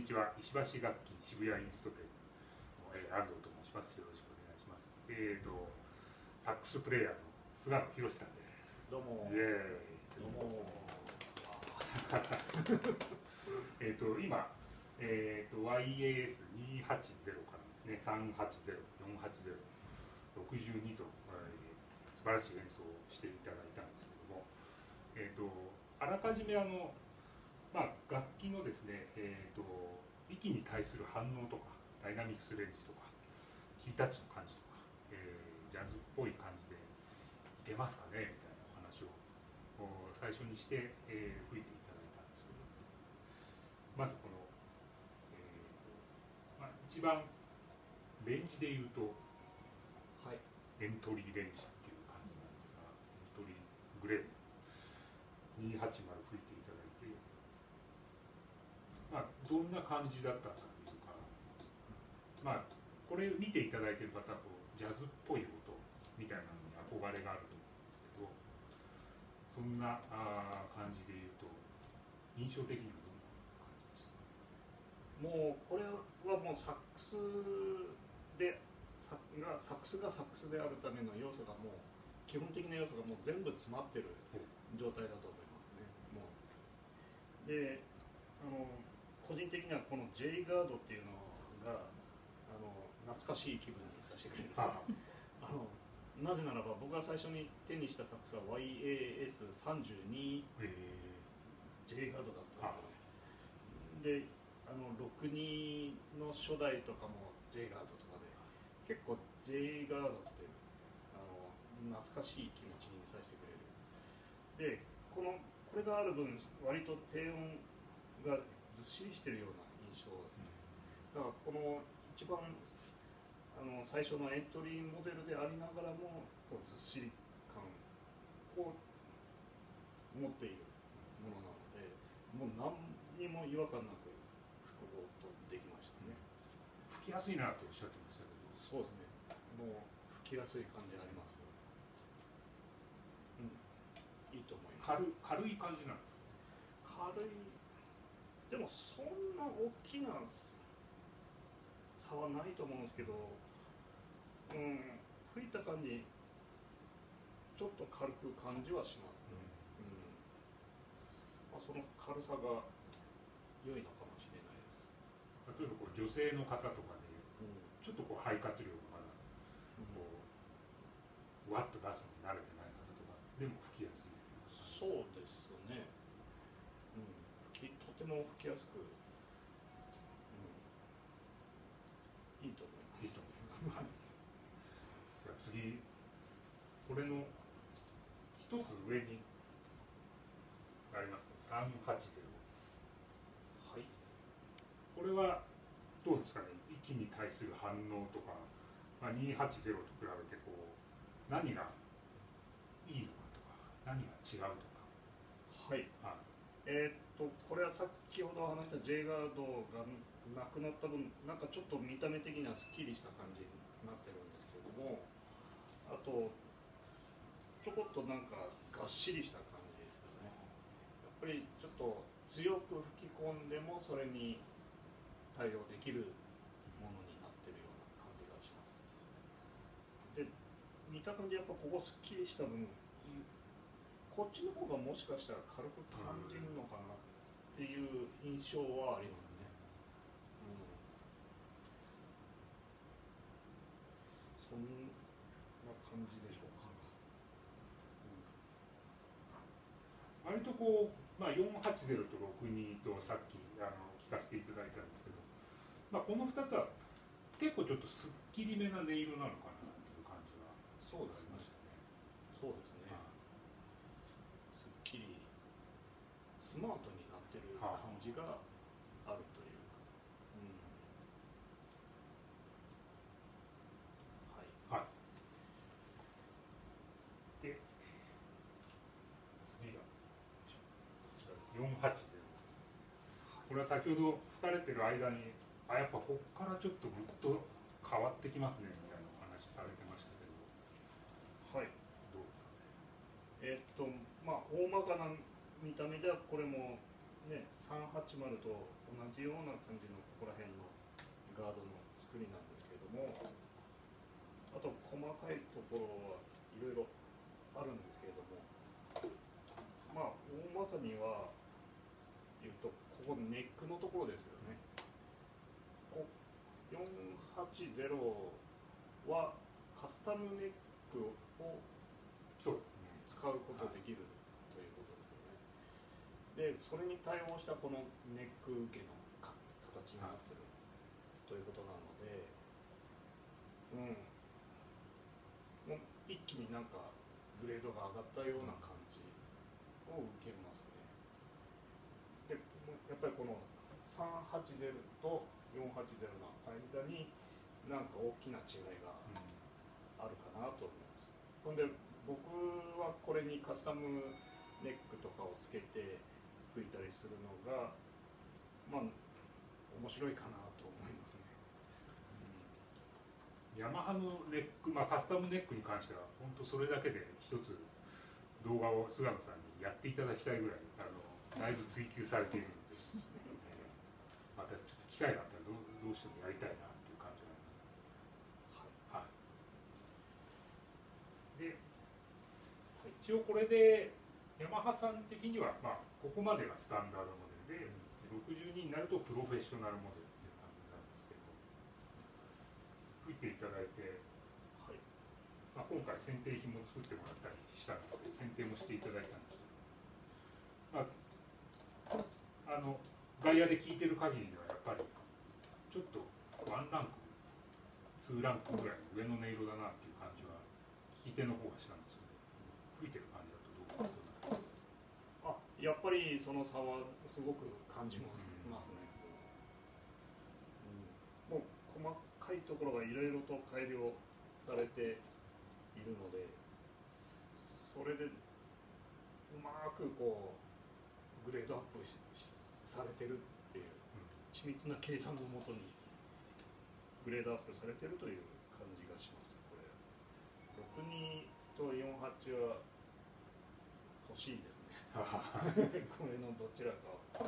にちは。石橋楽器渋谷インスト店の、安藤と申します。よろしくお願いします。サックスプレイヤーの菅野博さんです。 どうも。 イエーイ。 どうも。 今、YAS280 からですね、380、480、62と、素晴らしい演奏をしていただいたんですけども、あらかじめ楽器のですね、息に対する反応とか、ダイナミックスレンジとか、キータッチの感じとか、ジャズっぽい感じでいけますかねみたいなお話を最初にして、吹いていただいたんですけど、まずこの、一番レンジでいうと、 はい、 エントリーレンジっていう感じなんですが、エントリーグレード280吹いていただいて、どんな感じだったかというか、これ見ていただいている方はジャズっぽい音みたいなのに憧れがあると思うんですけど、そんな感じでいうと印象的にはどんな感じでしたか？ もうこれはもうサックスでサックスがサックスであるための要素がもう基本的な要素がもう全部詰まってる状態だと思いますね。もうで個人的にはこの J ガードっていうのが懐かしい気分にさせてくれるとなぜならば僕が最初に手にしたサックスは YAS32 J ガードだったんですよね。で62の初代とかも J ガードとかで結構 J ガードって懐かしい気持ちにさせてくれる。でこれがある分割と低音がずっしりしてるような印象ですね。だからこの一番最初のエントリーモデルでありながらもこうずっしり感を持っているものなので、もう何にも違和感なく吹くことできましたね。 吹きやすいなとおっしゃってましたけど。 そうですね。もう吹きやすい感じあります。いいと思います。 軽い感じなんですか？軽い。でもそんな大きな差はないと思うんですけど、吹いた感じちょっと軽く感じはしますね。その軽さが良いのかもしれないです。 例えば女性の方とかで、ちょっと肺活量がまだわっと出すのに慣れてない方とかでも吹きやすい。 そうですね。とても吹きやすく、いいと思います。 いいと思います。はい。では次、これの一つ上にありますね。380。 はい。 これはどうですかね。息に対する反応とか、280と比べて何がいいのかとか、何が違うとか。 はい。これは先ほど話した J ガードがなくなった分、なんかちょっと見た目的にはすっきりした感じになってるんですけども、あとちょこっとなんかがっしりした感じですよね。やっぱりちょっと強く吹き込んでもそれに対応できるものになってるような感じがします。で、見た感じやっぱここすっきりした分、こっちの方がもしかしたら軽く感じるのかなっていう印象はありますね。そんな感じでしょうか。 割と480と62とさっき聞かせていただいたんですけど、この2つは結構ちょっとすっきりめな音色なのかなという感じがそうですね。 ありましたね。 そうですね。すっきりスマートになってる感じがあるというか、 はい。で、次が480。これは先ほど吹かれてる間にやっぱここからちょっとぐっと変わってきますねみたいなお話されてましたけど、 はい、 どうですかね。 大まかな見た目ではこれもね380と同じような感じのここら辺のガードの作りなんですけれども、あと細かいところはいろいろあるんですけれども、まあ大まかには言うとここネックのところですよね。480はカスタムネックをそうですね、 使うことできるということですよね。でそれに対応したこのネック受けの形になってるということなので、もう一気になんかグレードが上がったような感じを受けますね。でやっぱりこの380と480の間になんか大きな違いがあるかなと思います。ほんで僕はこれにカスタムネックとかをつけて吹いたりするのがまあ面白いかなと思いますね。 ヤマハのネック、カスタムネックに関しては本当それだけで一つ動画を菅野さんにやっていただきたいぐらいだいぶ追求されているので、またちょっと機会があったらどうしてもやりたいなっていう感じがあります。はい。で、一応これでヤマハさん的には、ここまでがスタンダードモデルで、62になるとプロフェッショナルモデルっていう感じなんですけど、吹いていただいて、今回剪定品も作ってもらったりしたんですけど、剪定もしていただいたんですけど、外野で聞いてる限りではやっぱりちょっとワンランク2ランクぐらい上の音色だなっていう感じは聞き手の方がしたんですけど、吹いてる感じだとどういうことになりますか？ やっぱりその差はすごく感じますね。もう細かいところがいろいろと改良されているので、それでうまくこうグレードアップされてるっていう緻密な計算のもとにグレードアップされてるという感じがします。これ62と48は欲しいですね。これのどちらかを、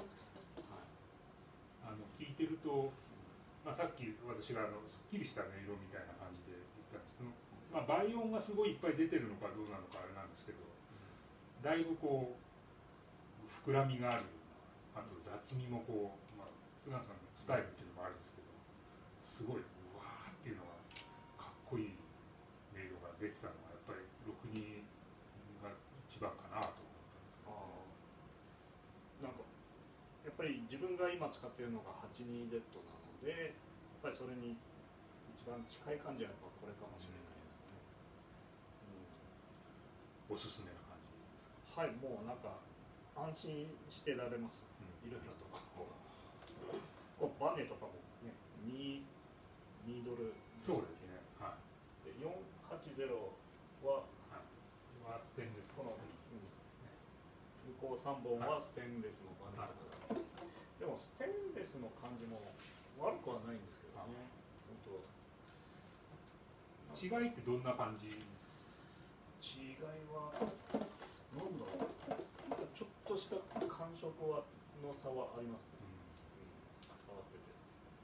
聞いてると、さっき私がすっきりした音色みたいな感じで言ったんですけど、倍音がすごいいっぱい出てるのかどうなのかあれなんですけど、だいぶこう膨らみがあるような、あと雑味もこう、菅野さんのスタイルっていうのもあるんですけど、すごいうわーっていうのがかっこいい音色が出てたのがやっぱり62が一番かなと思ったんですけど、 なんかやっぱり自分が今使っているのが 82Z なので、やっぱりそれに一番近い感じはやっぱこれかもしれないですね。 おすすめな感じですか？ はい、もうなんか安心してられます。いろいろとこうバネとかもね、2ドル、 そうですね。 で480はステンレスこの向こう3本はステンレスのバネとかでもステンレスの感じも悪くはないんですけどね。 違いってどんな感じですか？ 違いはなんだろう、ちょっとした感触の差はありますね。触ってて。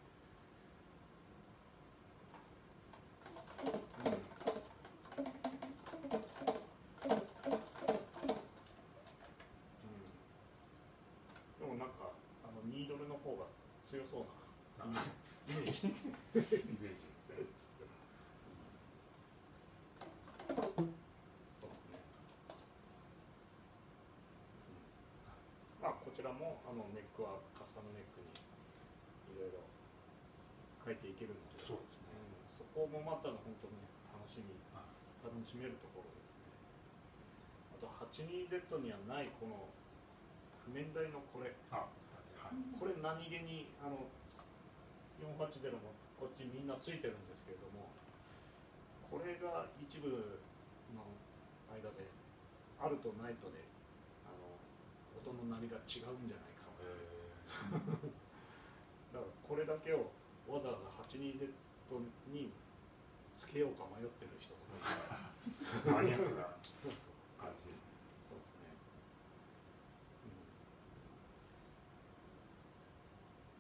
でもなんかニードルの方が強そうなイメージ。こちらもネックはカスタムネックにいろいろ変えていけるので、 そうですね。 そこもまた本当に楽しめるところですね。あと 82Z にはないこの譜面台のこれ、これ何気に480もこっちみんなついてるんですけれども、これが一部の間であるとないとで音の鳴りが違うんじゃないかだからこれだけをわざわざ 82Z につけようか迷ってる人とかマニアックな感じですね。 そうですね。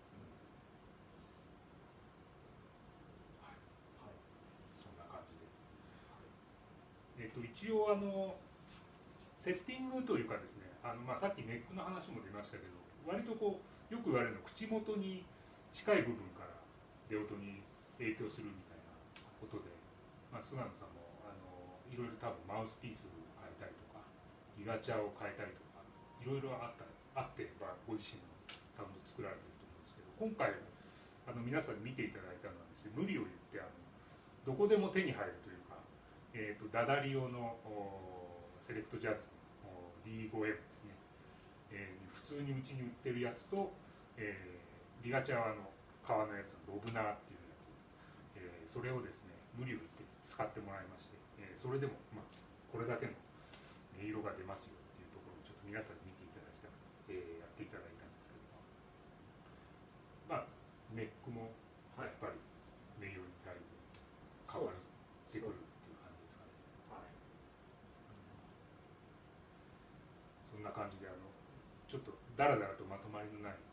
一応セッティングというかですね、さっきネックの話も出ましたけど、割とこうよく言われるのは口元に近い部分から出音に影響するみたいなことで、菅野さんもいろいろ多分マウスピースを変えたりとかギガチャを変えたりとかいろいろあってご自身のサウンドを作られていると思うんですけど、今回皆さんに見ていただいたのはですね、無理を言ってどこでも手に入るというか、ダダリオのセレクトジャズの D5M ですね、普通にうちに売ってるやつと、リガチャワの革のやつのロブナーっていうやつ、それをですね無理を言って使ってもらいまして、それでも、これだけの音色が出ますよっていうところをちょっと皆さんに見ていただきたくて、やっていただいたんですけども、ネックもやっぱり音色にだいぶ変わってくるっていう感じですかね。そんな感じでちょっとダラダラとまとまりのない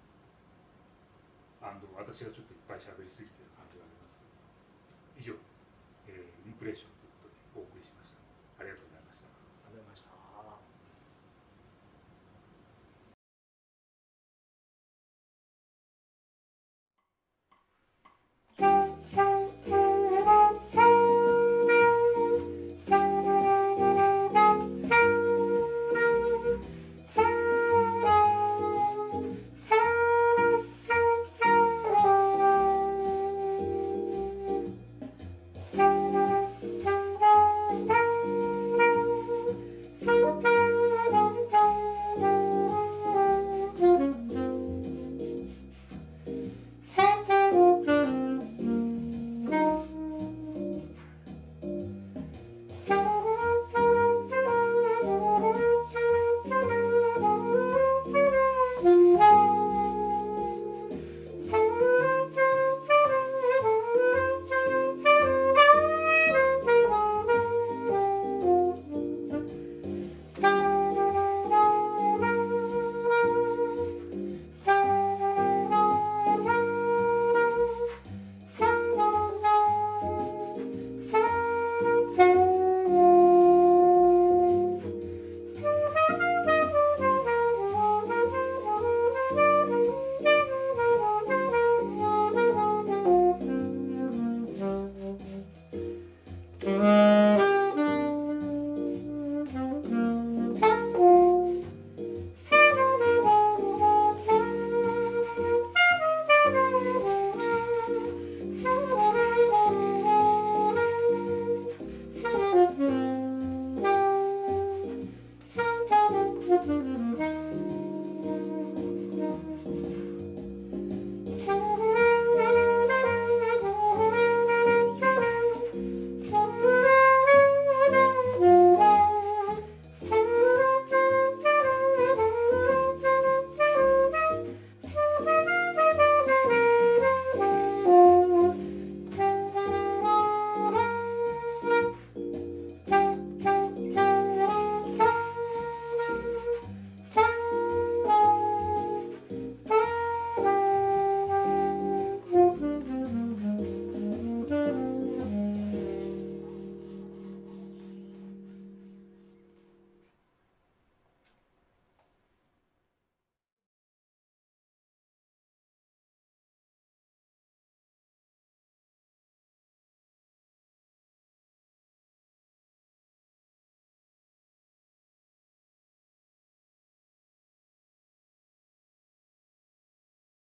私がちょっといっぱい喋りすぎてる感じがありますけど、以上、インプレッションということでお送りしました。ありがとうございました。 ありがとうございました。